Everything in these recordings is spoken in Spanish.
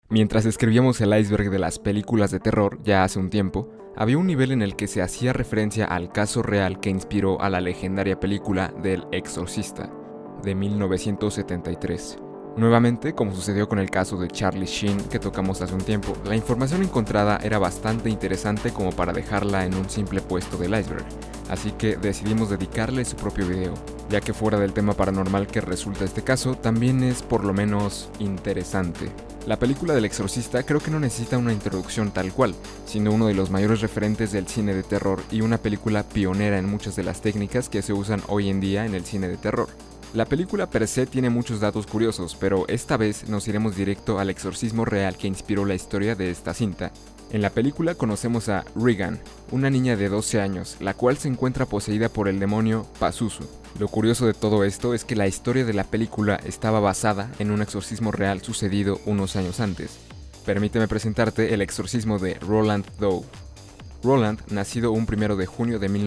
Mientras escribíamos el iceberg de las películas de terror ya hace un tiempo, había un nivel en el que se hacía referencia al caso real que inspiró a la legendaria película del Exorcista, de 1973. Nuevamente, como sucedió con el caso de Charlie Sheen que tocamos hace un tiempo, la información encontrada era bastante interesante como para dejarla en un simple puesto del iceberg, así que decidimos dedicarle su propio video, ya que fuera del tema paranormal que resulta este caso, también es por lo menos interesante. La película del Exorcista creo que no necesita una introducción tal cual, siendo uno de los mayores referentes del cine de terror y una película pionera en muchas de las técnicas que se usan hoy en día en el cine de terror. La película per se tiene muchos datos curiosos, pero esta vez nos iremos directo al exorcismo real que inspiró la historia de esta cinta. En la película conocemos a Regan, una niña de 12 años, la cual se encuentra poseída por el demonio Pazuzu. Lo curioso de todo esto es que la historia de la película estaba basada en un exorcismo real sucedido unos años antes. Permíteme presentarte el exorcismo de Roland Doe. Roland, nacido un 1 de junio de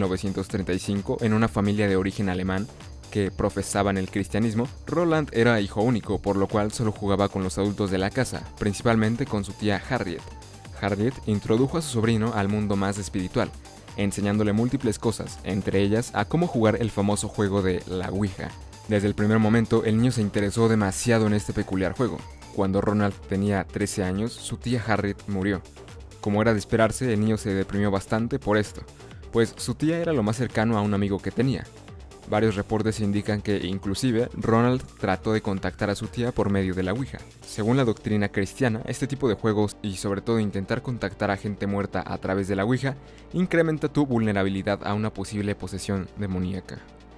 1935 en una familia de origen alemán que profesaban el cristianismo, Roland era hijo único, por lo cual solo jugaba con los adultos de la casa, principalmente con su tía Harriet. Harriet introdujo a su sobrino al mundo más espiritual, enseñándole múltiples cosas, entre ellas a cómo jugar el famoso juego de la Ouija. Desde el primer momento, el niño se interesó demasiado en este peculiar juego. Cuando Ronald tenía 13 años, su tía Harriet murió. Como era de esperarse, el niño se deprimió bastante por esto, pues su tía era lo más cercano a un amigo que tenía. Varios reportes indican que, inclusive, Ronald trató de contactar a su tía por medio de la Ouija. Según la doctrina cristiana, este tipo de juegos, y sobre todo intentar contactar a gente muerta a través de la Ouija, incrementa tu vulnerabilidad a una posible posesión demoníaca.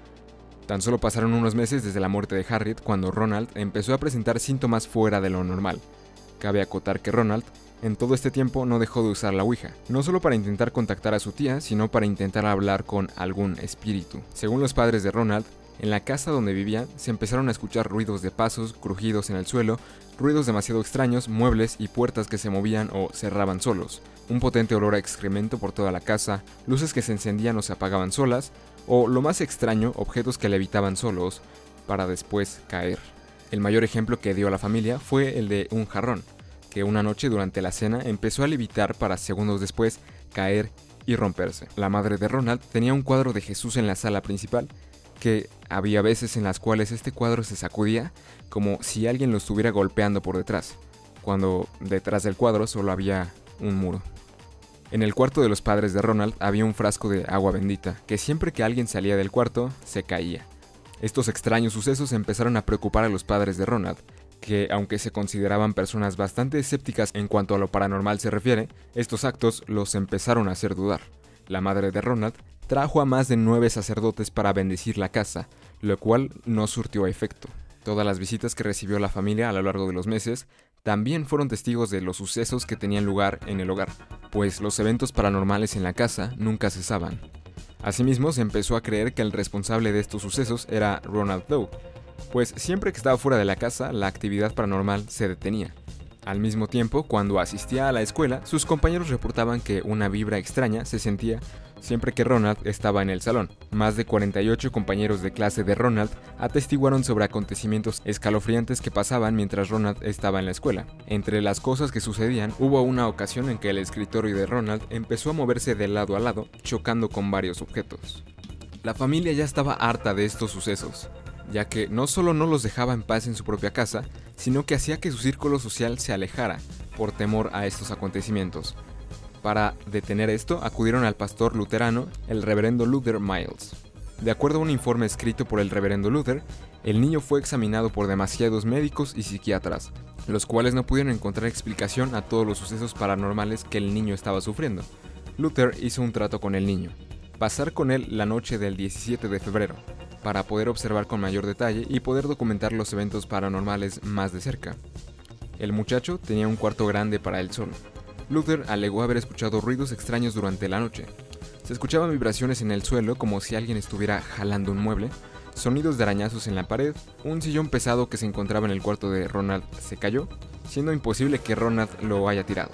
Tan solo pasaron unos meses desde la muerte de Harriet cuando Ronald empezó a presentar síntomas fuera de lo normal. Cabe acotar que Ronald, en todo este tiempo, no dejó de usar la Ouija, no solo para intentar contactar a su tía, sino para intentar hablar con algún espíritu. Según los padres de Ronald, en la casa donde vivían se empezaron a escuchar ruidos de pasos, crujidos en el suelo, ruidos demasiado extraños, muebles y puertas que se movían o cerraban solos, un potente olor a excremento por toda la casa, luces que se encendían o se apagaban solas, o lo más extraño, objetos que levitaban solos, para después caer. El mayor ejemplo que dio a la familia fue el de un jarrón, que una noche durante la cena empezó a levitar para segundos después caer y romperse. La madre de Ronald tenía un cuadro de Jesús en la sala principal, que había veces en las cuales este cuadro se sacudía como si alguien lo estuviera golpeando por detrás, cuando detrás del cuadro solo había un muro. En el cuarto de los padres de Ronald había un frasco de agua bendita, que siempre que alguien salía del cuarto, se caía. Estos extraños sucesos empezaron a preocupar a los padres de Ronald, que aunque se consideraban personas bastante escépticas en cuanto a lo paranormal se refiere, estos actos los empezaron a hacer dudar. La madre de Ronald trajo a más de 9 sacerdotes para bendecir la casa, lo cual no surtió efecto. Todas las visitas que recibió la familia a lo largo de los meses también fueron testigos de los sucesos que tenían lugar en el hogar, pues los eventos paranormales en la casa nunca cesaban. Asimismo, se empezó a creer que el responsable de estos sucesos era Ronald Doe, pues siempre que estaba fuera de la casa, la actividad paranormal se detenía. Al mismo tiempo, cuando asistía a la escuela, sus compañeros reportaban que una vibra extraña se sentía siempre que Ronald estaba en el salón. Más de 48 compañeros de clase de Ronald atestiguaron sobre acontecimientos escalofriantes que pasaban mientras Ronald estaba en la escuela. Entre las cosas que sucedían, hubo una ocasión en que el escritorio de Ronald empezó a moverse de lado a lado, chocando con varios objetos. La familia ya estaba harta de estos sucesos, ya que no solo no los dejaba en paz en su propia casa, sino que hacía que su círculo social se alejara por temor a estos acontecimientos. Para detener esto, acudieron al pastor luterano, el reverendo Luther Miles. De acuerdo a un informe escrito por el reverendo Luther, el niño fue examinado por demasiados médicos y psiquiatras, los cuales no pudieron encontrar explicación a todos los sucesos paranormales que el niño estaba sufriendo. Luther hizo un trato con el niño: pasar con él la noche del 17 de febrero, para poder observar con mayor detalle y poder documentar los eventos paranormales más de cerca. El muchacho tenía un cuarto grande para él solo. Luther alegó haber escuchado ruidos extraños durante la noche. Se escuchaban vibraciones en el suelo como si alguien estuviera jalando un mueble, sonidos de arañazos en la pared, un sillón pesado que se encontraba en el cuarto de Ronald se cayó, siendo imposible que Ronald lo haya tirado.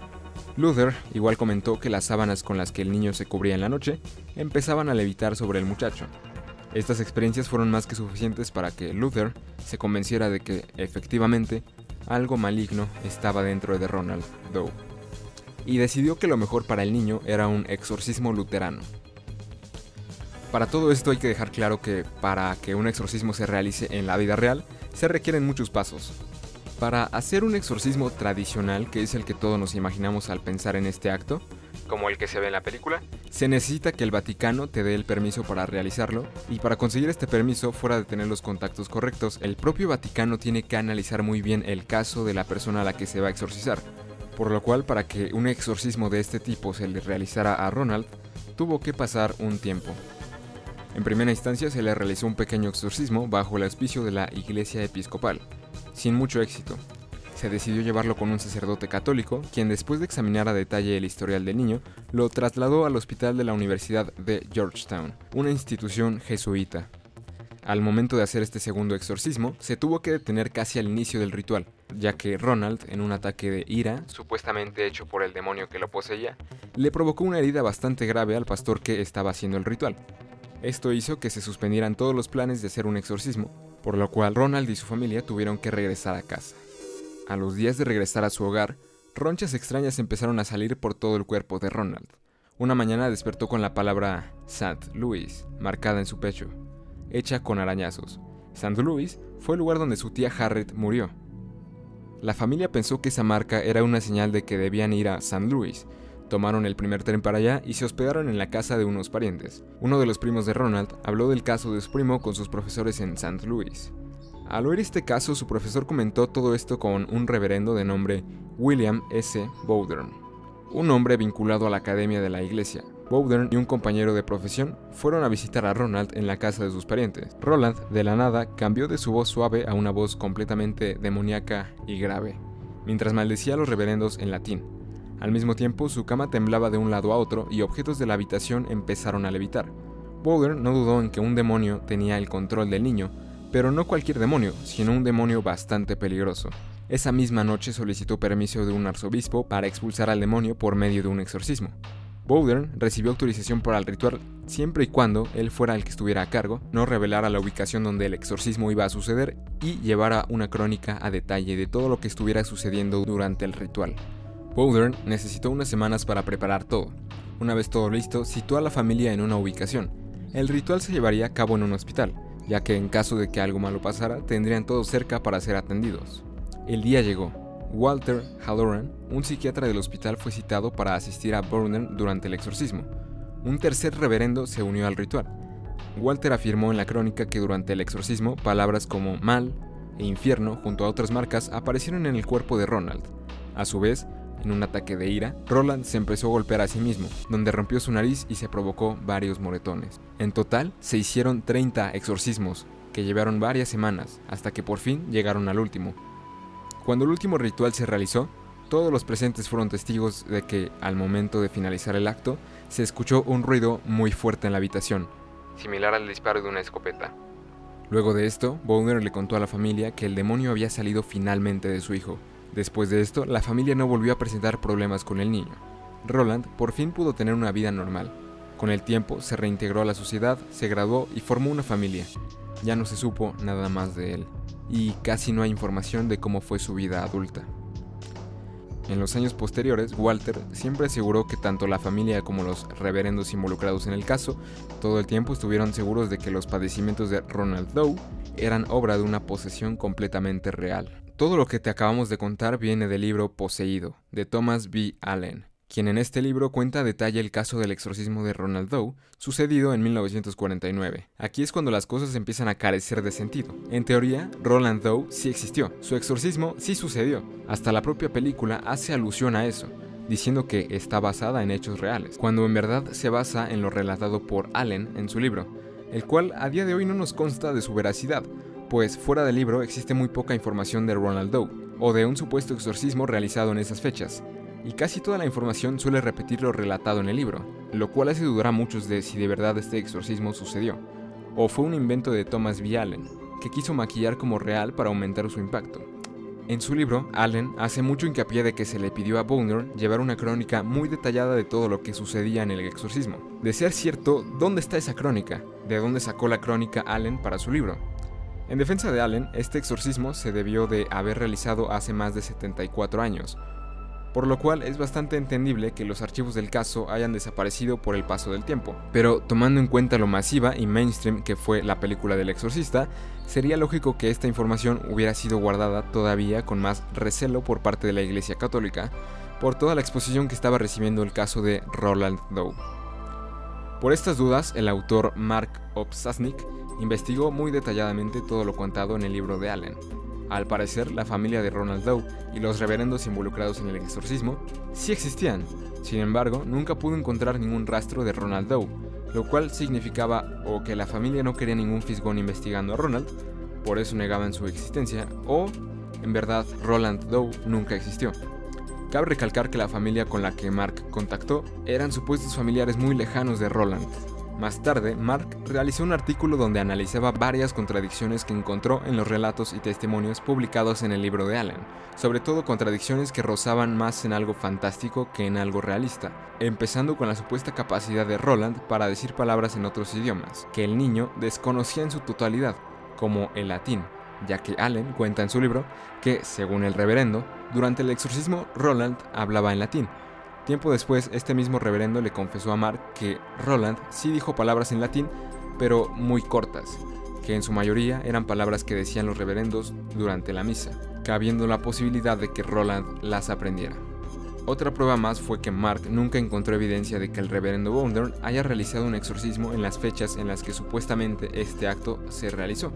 Luther igual comentó que las sábanas con las que el niño se cubría en la noche empezaban a levitar sobre el muchacho. Estas experiencias fueron más que suficientes para que Luther se convenciera de que, efectivamente, algo maligno estaba dentro de Ronald Doe, y decidió que lo mejor para el niño era un exorcismo luterano. Para todo esto hay que dejar claro que para que un exorcismo se realice en la vida real, se requieren muchos pasos. Para hacer un exorcismo tradicional, que es el que todos nos imaginamos al pensar en este acto, como el que se ve en la película, se necesita que el Vaticano te dé el permiso para realizarlo, y para conseguir este permiso, fuera de tener los contactos correctos, el propio Vaticano tiene que analizar muy bien el caso de la persona a la que se va a exorcizar, por lo cual para que un exorcismo de este tipo se le realizara a Ronald, tuvo que pasar un tiempo. En primera instancia se le realizó un pequeño exorcismo bajo el auspicio de la Iglesia Episcopal, sin mucho éxito. Se decidió llevarlo con un sacerdote católico, quien después de examinar a detalle el historial del niño, lo trasladó al hospital de la Universidad de Georgetown, una institución jesuita. Al momento de hacer este segundo exorcismo, se tuvo que detener casi al inicio del ritual, ya que Ronald, en un ataque de ira, supuestamente hecho por el demonio que lo poseía, le provocó una herida bastante grave al pastor que estaba haciendo el ritual. Esto hizo que se suspendieran todos los planes de hacer un exorcismo, por lo cual Ronald y su familia tuvieron que regresar a casa. A los días de regresar a su hogar, ronchas extrañas empezaron a salir por todo el cuerpo de Ronald. Una mañana despertó con la palabra St. Louis marcada en su pecho, hecha con arañazos. St. Louis fue el lugar donde su tía Harriet murió. La familia pensó que esa marca era una señal de que debían ir a St. Louis. Tomaron el primer tren para allá y se hospedaron en la casa de unos parientes. Uno de los primos de Ronald habló del caso de su primo con sus profesores en St. Louis. Al oír este caso, su profesor comentó todo esto con un reverendo de nombre William S. Bowdern, un hombre vinculado a la academia de la iglesia. Bowdern y un compañero de profesión fueron a visitar a Ronald en la casa de sus parientes. Roland, de la nada, cambió de su voz suave a una voz completamente demoníaca y grave, mientras maldecía a los reverendos en latín. Al mismo tiempo, su cama temblaba de un lado a otro y objetos de la habitación empezaron a levitar. Bowdern no dudó en que un demonio tenía el control del niño, pero no cualquier demonio, sino un demonio bastante peligroso. Esa misma noche solicitó permiso de un arzobispo para expulsar al demonio por medio de un exorcismo. Bowdern recibió autorización para el ritual siempre y cuando él fuera el que estuviera a cargo, no revelara la ubicación donde el exorcismo iba a suceder y llevara una crónica a detalle de todo lo que estuviera sucediendo durante el ritual. Bowdern necesitó unas semanas para preparar todo. Una vez todo listo, citó a la familia en una ubicación. El ritual se llevaría a cabo en un hospital, ya que en caso de que algo malo pasara, tendrían todos cerca para ser atendidos. El día llegó. Walter Halloran, un psiquiatra del hospital, fue citado para asistir a Bowdern durante el exorcismo. Un tercer reverendo se unió al ritual. Walter afirmó en la crónica que durante el exorcismo, palabras como mal e infierno, junto a otras marcas, aparecieron en el cuerpo de Ronald. A su vez, en un ataque de ira, Roland se empezó a golpear a sí mismo, donde rompió su nariz y se provocó varios moretones. En total, se hicieron 30 exorcismos, que llevaron varias semanas, hasta que por fin llegaron al último. Cuando el último ritual se realizó, todos los presentes fueron testigos de que, al momento de finalizar el acto, se escuchó un ruido muy fuerte en la habitación, similar al disparo de una escopeta. Luego de esto, Bowdern le contó a la familia que el demonio había salido finalmente de su hijo. Después de esto, la familia no volvió a presentar problemas con el niño. Roland por fin pudo tener una vida normal. Con el tiempo se reintegró a la sociedad, se graduó y formó una familia. Ya no se supo nada más de él, y casi no hay información de cómo fue su vida adulta. En los años posteriores, Walter siempre aseguró que tanto la familia como los reverendos involucrados en el caso, todo el tiempo estuvieron seguros de que los padecimientos de Ronald Doe eran obra de una posesión completamente real. Todo lo que te acabamos de contar viene del libro Poseído, de Thomas B. Allen, quien en este libro cuenta a detalle el caso del exorcismo de Ronald Doe, sucedido en 1949. Aquí es cuando las cosas empiezan a carecer de sentido. En teoría, Roland Doe sí existió, su exorcismo sí sucedió. Hasta la propia película hace alusión a eso, diciendo que está basada en hechos reales, cuando en verdad se basa en lo relatado por Allen en su libro, el cual a día de hoy no nos consta de su veracidad, pues fuera del libro existe muy poca información de Ronald Doe, o de un supuesto exorcismo realizado en esas fechas, y casi toda la información suele repetir lo relatado en el libro, lo cual hace dudar a muchos de si de verdad este exorcismo sucedió, o fue un invento de Thomas B. Allen, que quiso maquillar como real para aumentar su impacto. En su libro, Allen hace mucho hincapié de que se le pidió a Bowdern llevar una crónica muy detallada de todo lo que sucedía en el exorcismo. De ser cierto, ¿dónde está esa crónica? ¿De dónde sacó la crónica Allen para su libro? En defensa de Allen, este exorcismo se debió de haber realizado hace más de 74 años, por lo cual es bastante entendible que los archivos del caso hayan desaparecido por el paso del tiempo. Pero tomando en cuenta lo masiva y mainstream que fue la película del exorcista, sería lógico que esta información hubiera sido guardada todavía con más recelo por parte de la Iglesia Católica, por toda la exposición que estaba recibiendo el caso de Roland Doe. Por estas dudas, el autor Mark Opsasnick investigó muy detalladamente todo lo contado en el libro de Allen. Al parecer, la familia de Roland Doe y los reverendos involucrados en el exorcismo sí existían. Sin embargo, nunca pudo encontrar ningún rastro de Roland Doe, lo cual significaba o que la familia no quería ningún fisgón investigando a Ronald, por eso negaban su existencia, o, en verdad, Roland Doe nunca existió. Cabe recalcar que la familia con la que Mark contactó eran supuestos familiares muy lejanos de Roland. Más tarde, Mark realizó un artículo donde analizaba varias contradicciones que encontró en los relatos y testimonios publicados en el libro de Allen, sobre todo contradicciones que rozaban más en algo fantástico que en algo realista, empezando con la supuesta capacidad de Roland para decir palabras en otros idiomas, que el niño desconocía en su totalidad, como el latín, ya que Allen cuenta en su libro que, según el reverendo, durante el exorcismo Roland hablaba en latín. Tiempo después, este mismo reverendo le confesó a Mark que Roland sí dijo palabras en latín, pero muy cortas, que en su mayoría eran palabras que decían los reverendos durante la misa, cabiendo la posibilidad de que Roland las aprendiera. Otra prueba más fue que Mark nunca encontró evidencia de que el reverendo Bondurn haya realizado un exorcismo en las fechas en las que supuestamente este acto se realizó,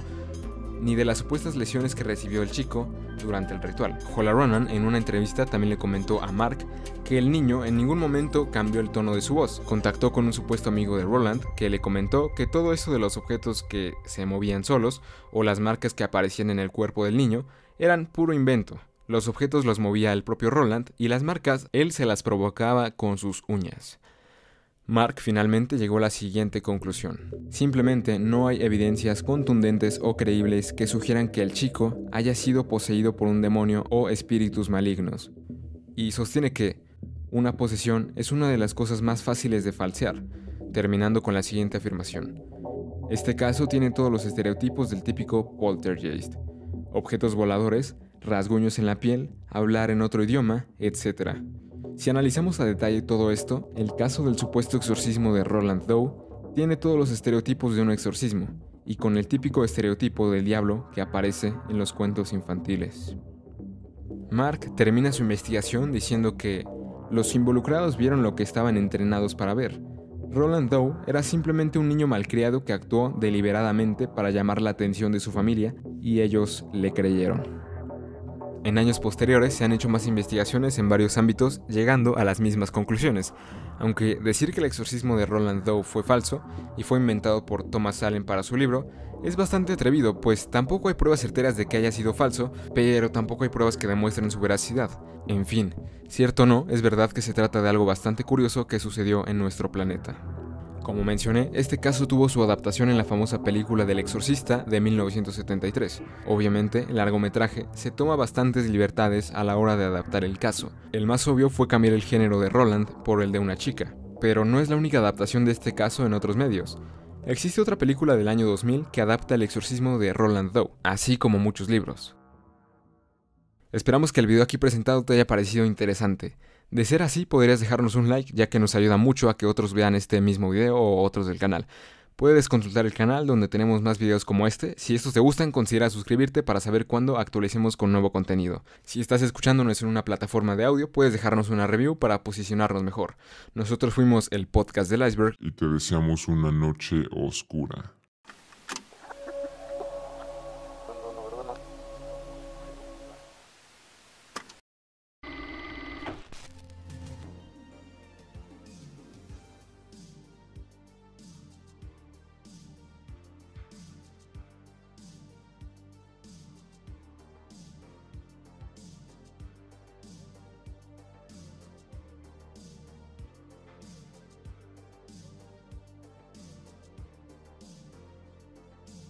ni de las supuestas lesiones que recibió el chico durante el ritual. Jola Ronan en una entrevista también le comentó a Mark que el niño en ningún momento cambió el tono de su voz. Contactó con un supuesto amigo de Roland que le comentó que todo eso de los objetos que se movían solos o las marcas que aparecían en el cuerpo del niño eran puro invento. Los objetos los movía el propio Roland y las marcas él se las provocaba con sus uñas. Mark finalmente llegó a la siguiente conclusión. Simplemente no hay evidencias contundentes o creíbles que sugieran que el chico haya sido poseído por un demonio o espíritus malignos. Y sostiene que una posesión es una de las cosas más fáciles de falsear, terminando con la siguiente afirmación. Este caso tiene todos los estereotipos del típico poltergeist. Objetos voladores, rasguños en la piel, hablar en otro idioma, etc. Si analizamos a detalle todo esto, el caso del supuesto exorcismo de Roland Doe tiene todos los estereotipos de un exorcismo, y con el típico estereotipo del diablo que aparece en los cuentos infantiles. Mark termina su investigación diciendo que los involucrados vieron lo que estaban entrenados para ver. Roland Doe era simplemente un niño malcriado que actuó deliberadamente para llamar la atención de su familia, y ellos le creyeron. En años posteriores se han hecho más investigaciones en varios ámbitos, llegando a las mismas conclusiones, aunque decir que el exorcismo de Roland Doe fue falso y fue inventado por Thomas Allen para su libro es bastante atrevido, pues tampoco hay pruebas certeras de que haya sido falso, pero tampoco hay pruebas que demuestren su veracidad. En fin, cierto o no, es verdad que se trata de algo bastante curioso que sucedió en nuestro planeta. Como mencioné, este caso tuvo su adaptación en la famosa película del Exorcista de 1973. Obviamente, el largometraje se toma bastantes libertades a la hora de adaptar el caso. El más obvio fue cambiar el género de Roland por el de una chica, pero no es la única adaptación de este caso en otros medios. Existe otra película del año 2000 que adapta el exorcismo de Roland Doe, así como muchos libros. Esperamos que el video aquí presentado te haya parecido interesante. De ser así, podrías dejarnos un like, ya que nos ayuda mucho a que otros vean este mismo video o otros del canal. Puedes consultar el canal donde tenemos más videos como este. Si estos te gustan, considera suscribirte para saber cuándo actualicemos con nuevo contenido. Si estás escuchándonos en una plataforma de audio, puedes dejarnos una review para posicionarnos mejor. Nosotros fuimos el podcast del Iceberg y te deseamos una noche oscura.